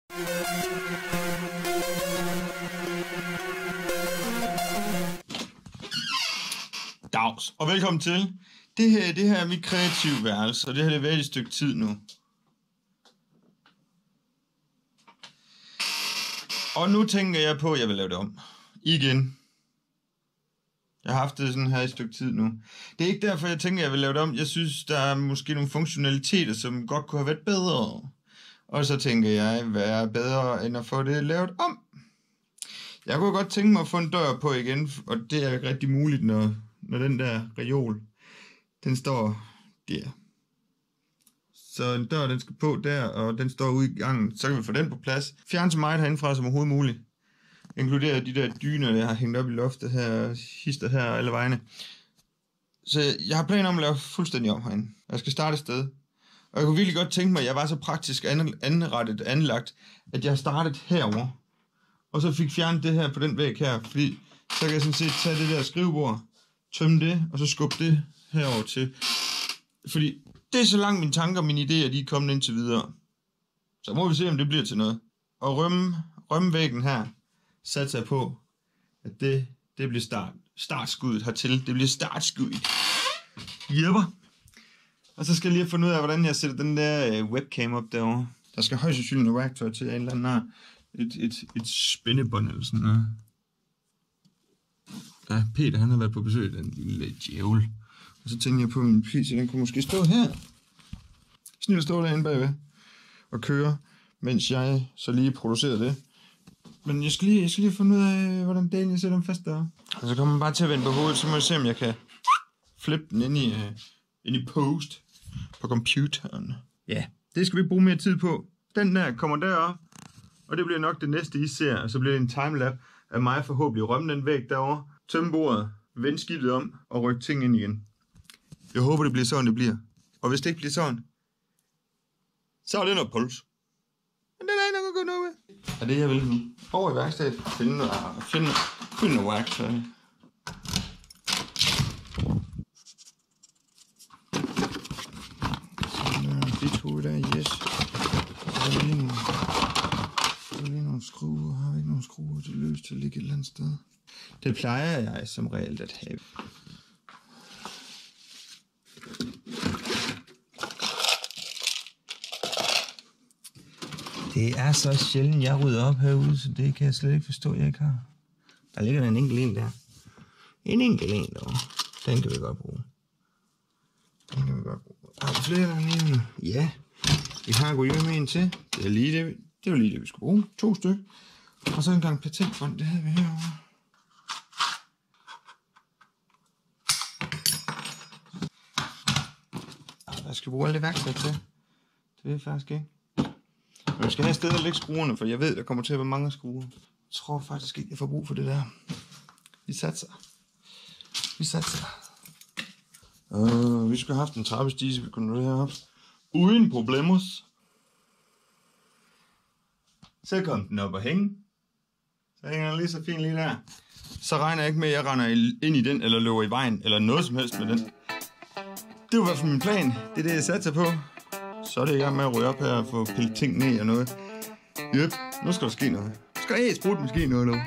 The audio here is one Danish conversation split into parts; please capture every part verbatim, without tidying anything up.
Dags, og velkommen til. Det her, det her er mit kreative værelse, og det har det været et stykke tid nu. Og nu tænker jeg på, at jeg vil lave det om. Igen. Jeg har haft det sådan her et stykke tid nu. Det er ikke derfor, jeg tænker, at jeg vil lave det om. Jeg synes, der er måske nogle funktionaliteter, som godt kunne have været bedre. Og så tænker jeg, hvad er bedre, end at få det lavet om? Jeg kunne godt tænke mig at få en dør på igen, og det er ikke rigtig muligt, når, når den der reol, den står der. Så en dør, den skal på der, og den står ude i gangen. Så kan vi få den på plads. Fjern så meget herindefra som overhovedet muligt. Inkluderer de der dyner, jeg har hængt op i loftet her, hister her alle vegne. Så jeg har planer om at lave fuldstændig om herinde. Jeg skal starte et sted. Og jeg kunne virkelig godt tænke mig, at jeg var så praktisk anrettet anlagt, at jeg startede herover og så fik fjernet det her på den væg her. Fordi så kan jeg sådan set tage det der skrivebord, tømme det, og så skubbe det herover til. Fordi det er så langt mine tanker og mine idéer, de er kommet indtil videre. Så må vi se, om det bliver til noget. Og rømme, rømmevæggen her, satser jeg på, at det, det bliver start, startskuddet hertil. Det bliver startskuddet. Jepper. Og så skal jeg lige have fundet ud af, hvordan jeg sætter den der webcam op derovre. Der skal højst sandsynligt noget værktøj til en eller anden et, et, et spændebånd eller sådan noget. Ja, Peter han har været på besøg, den lille djævel. Og så tænkte jeg på, at min P C, den kunne måske stå her. Snil stå derinde bagved og køre, mens jeg så lige producerer det. Men jeg skal lige, jeg skal lige finde ud af, hvordan dagen jeg sætter dem fast der. Og så kommer man bare til at vende på hovedet, så må jeg se, om jeg kan flippe den ind i, uh, ind i post på computeren. Ja, det skal vi ikke bruge mere tid på. Den der kommer derop, og det bliver nok det næste, I ser. Og så bliver det en timelap af mig forhåbentlig rømme den væg derovre, tømme bordet, vende skidtet om og rykke ting ind igen. Jeg håber, det bliver sådan, det bliver. Og hvis det ikke bliver sådan, så er det noget puls. Men det er ikke noget at gå noget med. Er det, jeg vil nu? Over i værkstedet. Finde noget, finde, finde noget værktøj. De to der, yes. Så er der lige nogle, der er lige nogle skruer. Har vi ikke nogle skruer til løs til at ligge et eller andet sted? Det plejer jeg som regel at have. Det er så sjældent, jeg rydder op herude, så det kan jeg slet ikke forstå, jeg ikke har. Der ligger der en enkelt en der. En enkelt en derovre. Den kan vi godt bruge. Den kan vi godt bruge. Har vi flere der lige? Ja. Vi har gået med en til. Det er lige det, det var lige det, vi skulle bruge. To stykker. Og så en gang patentfond, det havde vi herovre. Jeg skal bruge alle det værktøj til. Det ved jeg faktisk ikke. Men jeg skal have et sted at lægge skruerne, for jeg ved, der kommer til at være mange skruer. Jeg tror faktisk ikke, jeg får brug for det der. Vi satser. Vi satser. Uh, vi skulle have haft en trappestige, så vi kunne nå det heroppe. Uden problemer. Så kom den op og hænge. Så hænger den lige så fint lige der. Så regner jeg ikke med, at jeg render ind i den, eller løber i vejen, eller noget som helst med den. Det var i hvert fald min plan. Det er det, jeg satser på. Så er det i gang med at røre op her og få pillet ting ned og noget. Jep, nu skal der ske noget. Nu skal jeg sprutte måske noget nu.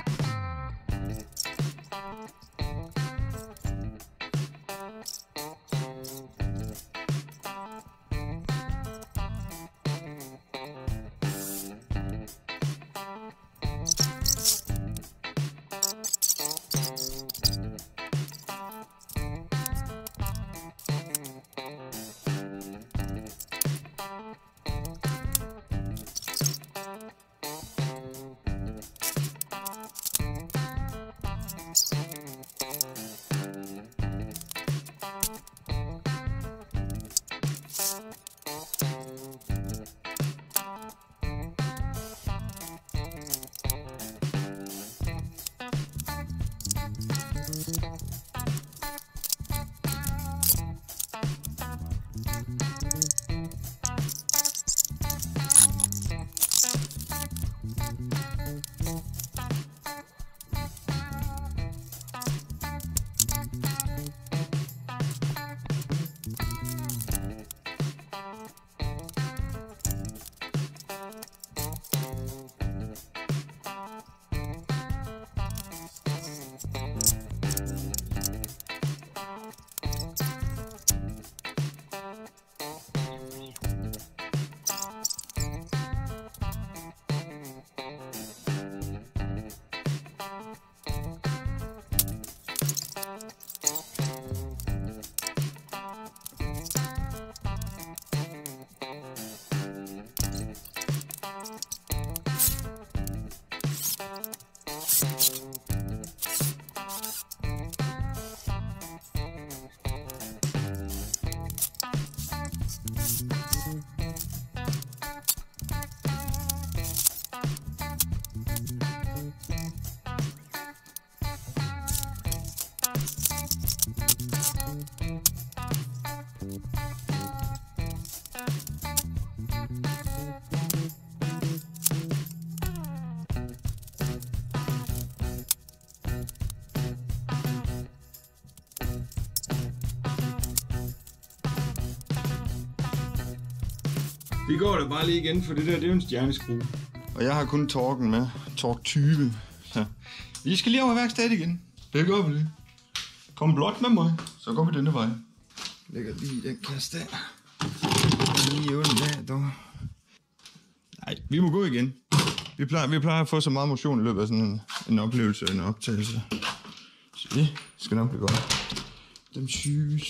Vi går da bare lige igen, for det der, det er jo en stjerneskrue. Og jeg har kun Torken med. Tork tyve. Så vi skal lige over værkstedet igen. Det gør vi det. Kom blot med mig, så går vi denne vej. Lægger lige den kasse der. Lige under der, dog. Nej, vi må gå igen. Vi plejer, vi plejer at få så meget motion i løbet af sådan en, en oplevelse og en optagelse. Så det skal nok blive godt. Dem syges.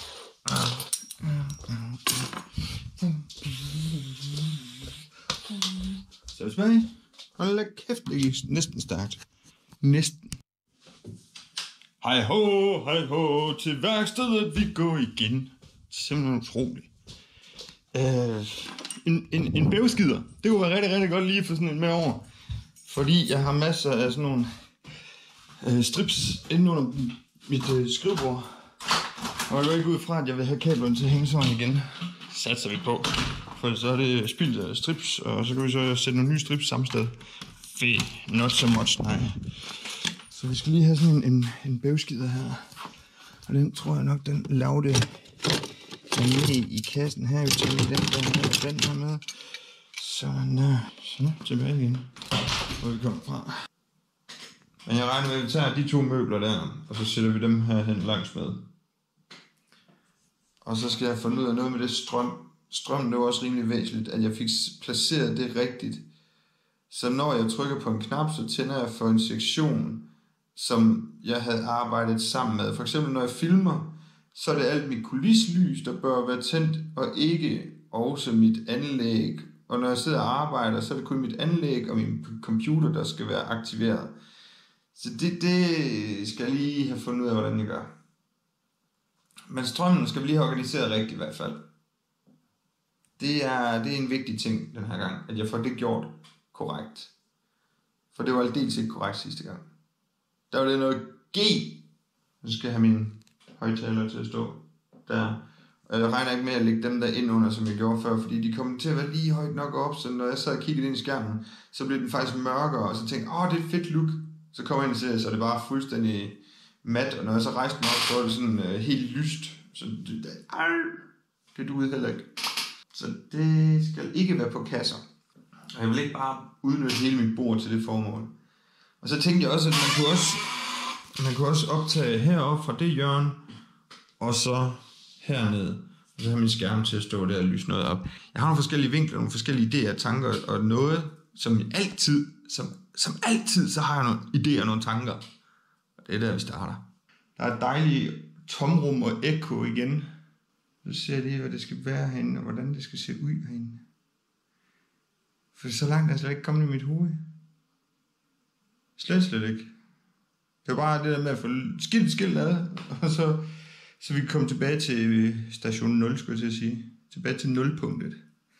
Så er smag. Hold da kæft, det er næsten stærkt. Næsten. Hej ho, hej ho, til værkstedet vi går igen. Simpelthen utroligt. Øh, en, en, en bævskider. Det kunne være rigtig, rigtig godt lige for sådan en med over. Fordi jeg har masser af sådan nogle øh, strips inde under mit øh, skrivebord. Og jeg går ikke ud fra, at jeg vil have kablerne til at hænge sådan igen. Satser vi på. For så er det spildt af strips, og så kan vi så sætte nogle nye strips samme sted. Fed, not so much, nej. Så vi skal lige have sådan en, en, en bævskider her. Og den tror jeg nok, den lavede med i kassen her. Vi tager den der her, og den her med. Sådan der. Så tilbage igen. Hvor vi kommer fra. Men jeg regner med, at vi tager de to møbler der, og så sætter vi dem her hen langs med. Og så skal jeg finde ud af noget med det strøm. Strømmen, det var også rimelig væsentligt, at jeg fik placeret det rigtigt. Så når jeg trykker på en knap, så tænder jeg for en sektion, som jeg havde arbejdet sammen med. For eksempel når jeg filmer, så er det alt mit kulislys, der bør være tændt, og ikke også mit anlæg. Og når jeg sidder og arbejder, så er det kun mit anlæg og min computer, der skal være aktiveret. Så det, det skal jeg lige have fundet ud af, hvordan jeg gør. Men strømmen skal vi lige have organiseret rigtigt i hvert fald. Det er, det er en vigtig ting den her gang, at jeg får det gjort korrekt. For det var aldeles ikke korrekt sidste gang. Der var det noget G. Så skal jeg have mine højtalere til at stå der. Og jeg regner ikke med at lægge dem der ind under, som jeg gjorde før, fordi de kom til at være lige højt nok op, så når jeg sad og kiggede ind i skærmen, så blev den faktisk mørkere, og så tænkte jeg, åh, det er et fedt look. Så kom jeg ind og ser, så det var fuldstændig mat, og når jeg så rejste mig op, så var det sådan uh, helt lyst. Så det, det, det duede heller ikke. Så det skal ikke være på kasser. Og jeg vil ikke bare udnytte hele mit bord til det formål. Og så tænkte jeg også, at man kunne også, man kunne også optage heroppe fra det hjørne, og så hernede. Og så har min skærm til at stå der og lyse noget op. Jeg har nogle forskellige vinkler, nogle forskellige idéer og tanker, og noget, som altid, som, som altid, så har jeg nogle idéer og nogle tanker. Og det er der, vi starter. Der er et dejligt tomrum og ekko igen. Så ser jeg lige, hvad det skal være herinde, og hvordan det skal se ud herinde. For så langt er jeg slet ikke kommet i mit hoved. Slet, slet ikke. Det var bare det der med at få skilt skilt ad, og så, så vi kan komme tilbage til station nul, skulle jeg til at sige. Tilbage til nulpunktet.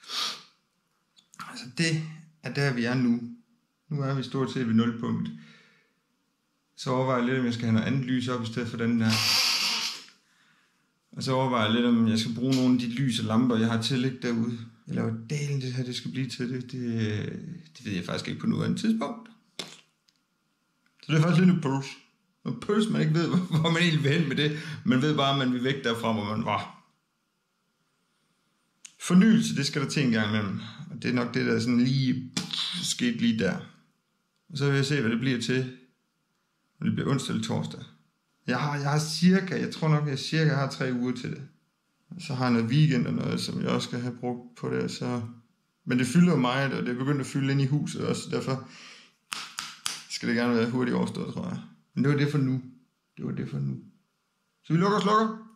Altså det er der, vi er nu. Nu er vi stort set ved nulpunkt. Så overvejer jeg lidt, om jeg skal have noget andet lys op, i stedet for den der. Og så overvejer jeg lidt, om jeg skal bruge nogle af de lys og lamper, jeg har til at ligge derude. Eller hvad delen det her det skal blive til, det, det, det ved jeg faktisk ikke på nuværende tidspunkt. Så det er faktisk lidt en pøs. En pøs, man ikke ved, hvor man egentlig vil hen med det. Man ved bare, at man vil væk derfra, hvor man var. Fornyelse, det skal der til en gang imellem. Og det er nok det, der sådan lige skete lige der. Og så vil jeg se, hvad det bliver til, når det bliver onsdag eller torsdag. Jeg har, jeg har cirka, jeg tror nok, jeg cirka har tre uger til det. Og så har jeg noget weekend og noget, som jeg også skal have brugt på det. Så... Men det fylder meget, og det er begyndt at fylde ind i huset også. Derfor skal det gerne være hurtigt overstået, tror jeg. Men det var det for nu. Det var det for nu. Så vi lukker og slukker.